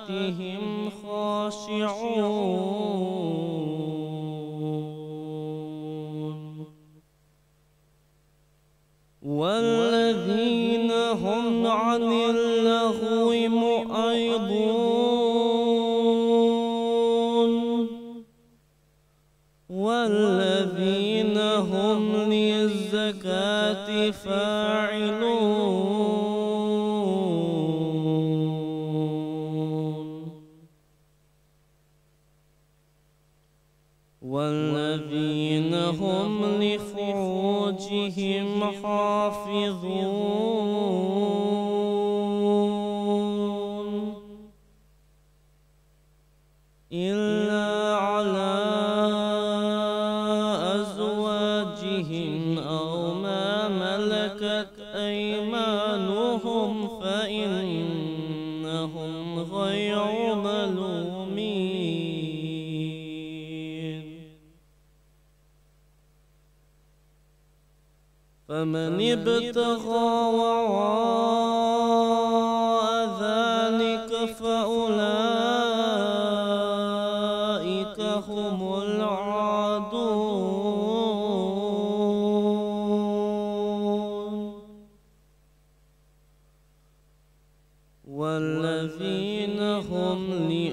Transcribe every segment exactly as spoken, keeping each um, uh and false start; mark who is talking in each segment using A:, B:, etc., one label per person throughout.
A: صلاتهم خاشعون والذين هم عن اللغو معرضون والذين هم للزكاة فاعلون والذين هم لفروجهم حافظون إلا على أزواجهم أو ما ملكت أيمانهم فإنهم غير ملومين فمن ابتغى وراء ذلك فأولئك هم العادون والذين هم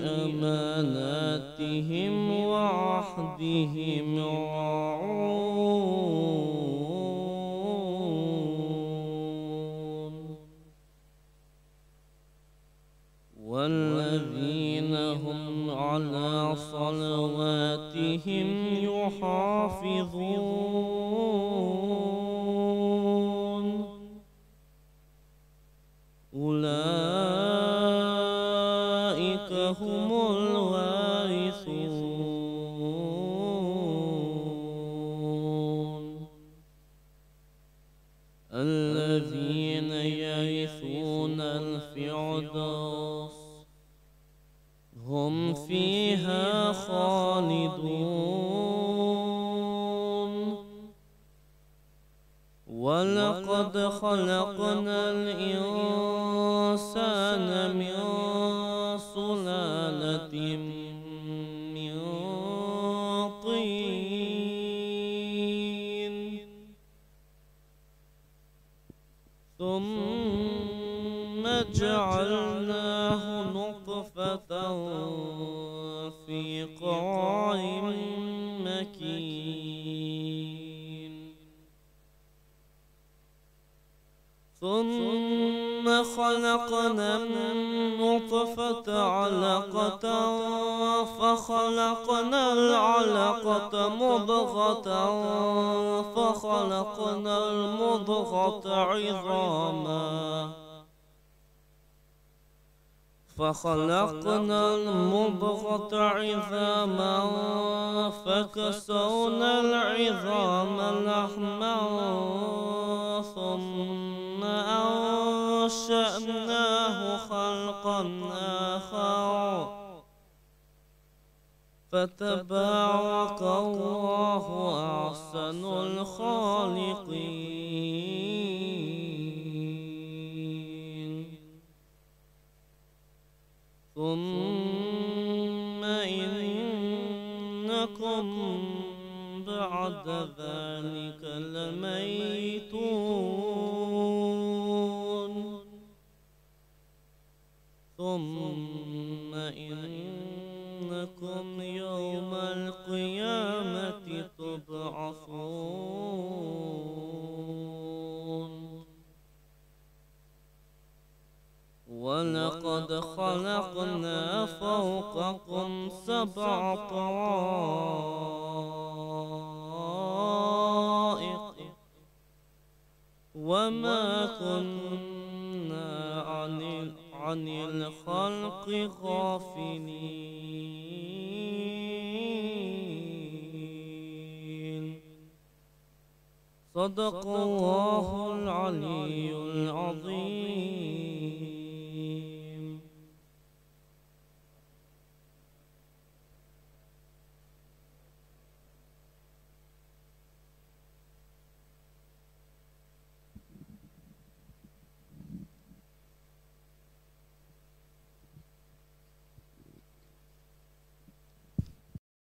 A: لأماناتهم وعهدهم راعون والذين هم على صلواتهم يحافظون أولئك هم الوارثون الذين يرثون الفردوس هم فيها خالدون ولقد خلقنا الإنسان من سلالة من طين ثم جعلناه نطفة في قرار مكين ثم خلقنا النطفة علقة فخلقنا العلقة مضغة فخلقنا المضغة عظاما فخلقنا المضغة عظاما فكسونا العظام لحما ثم أنشأناه خلقا آخر فتبارك الله أحسن الخالقين ثم إنكم بعد ذلك لميتون ثم إنكم يوم القيامة تبعثون ولقد خلقنا فوقكم سبع طرائق وما كنا عن عن الخلق غافلين صدق الله العلي العظيم.